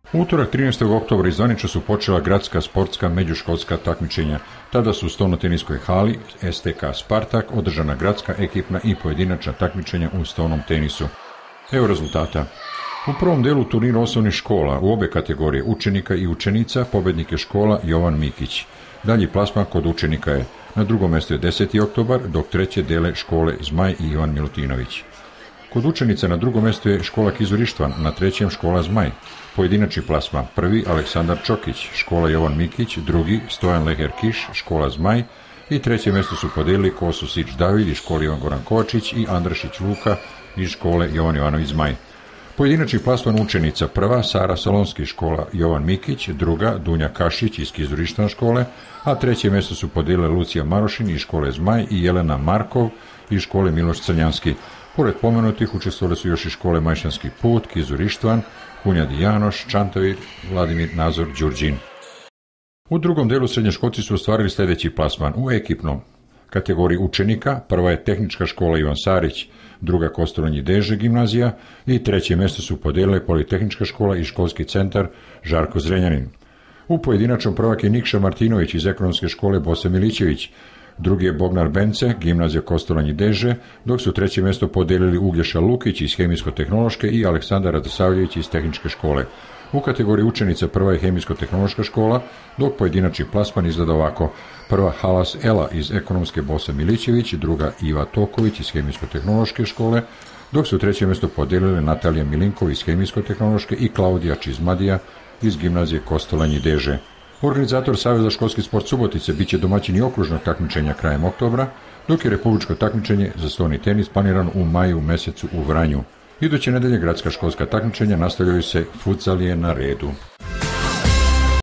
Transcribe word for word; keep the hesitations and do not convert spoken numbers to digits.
U utorak trinaestog oktobra zvanično su počela gradska sportska međuškolska takmičenja. Tada su u stolnoteniskoj hali S T K Spartak održana gradska, ekipna i pojedinačna takmičenja u stolnom tenisu. Evo rezultata. U prvom delu turnira osnovnih škola u obe kategorije učenika i učenica pobednik je škola Jovan Mikić. Dalji plasman kod učenika je. Na drugom mjestu je deseti oktobar, dok treće dele škole Zmaj i Ivan Milutinović. Kod učenica na drugom mjestu je škola Kizurištvan, na trećem škola Zmaj. Pojedinačni plasman, prvi Aleksandar Čokić, škola Jovan Mikić, drugi Stojan Leher Kiš, škola Zmaj i treće mjesto su podijelili Kososić David iz škole Ivan Goran Kovačić i Andrašić Luka iz škole Jovan Ivanović Zmaj. Pojedinačni plasman učenica, prva Sara Salonski, škola Jovan Mikić, druga Dunja Kašić iz Kizurištvan škole, a treće mjesto su podijelile Lucija Marošin iz škole Zmaj i Jelena Markov iz škole Miloš Crnjanski. Pored pomenutih učestvovali su još i škole Majšanski put, Kizurištvan, Hunjadi Janoš, Čantavir, Vladimir Nazor, Đurđin. U drugom delu srednjoškolci su ostvarili sljedeći plasman. U ekipnom kategoriji učenika, prva je tehnička škola Ivan Sarić, druga Kostolanji Deže gimnazija i treće mjesto su podijelile Politehnička škola i školski centar Žarko Zrenjanin. U pojedinačnom prvak je Nikša Martinović iz ekonomske škole Bose Milićević, drugi je Bognar Bence, gimnazija Kostolanji Deže, dok su treće mjesto podijelili Uglješa Lukić iz hemijsko-tehnološke i Aleksandar Radosavljević iz tehničke škole. U kategoriji učenica prva je hemijsko-tehnološka škola, dok pojedinačni plasman izgleda ovako. Prva Halas Ela iz ekonomske Bose Milićević, druga Iva Toković iz hemijsko-tehnološke škole, dok su treće mjesto podijelili Natalija Milinkov iz hemijsko-tehnološke i Klaudija Čizmadija iz gimnazije Kostolanji Deže. Organizator Saveza školski sport Subotice biće domaćin i okružnog takmičenja krajem oktobra, dok je republičko takmičenje za stolni tenis planirano u maju mesecu u Vranju. Iduće nedelje gradska školska takmičenja nastavljaju se, futsal je na redu.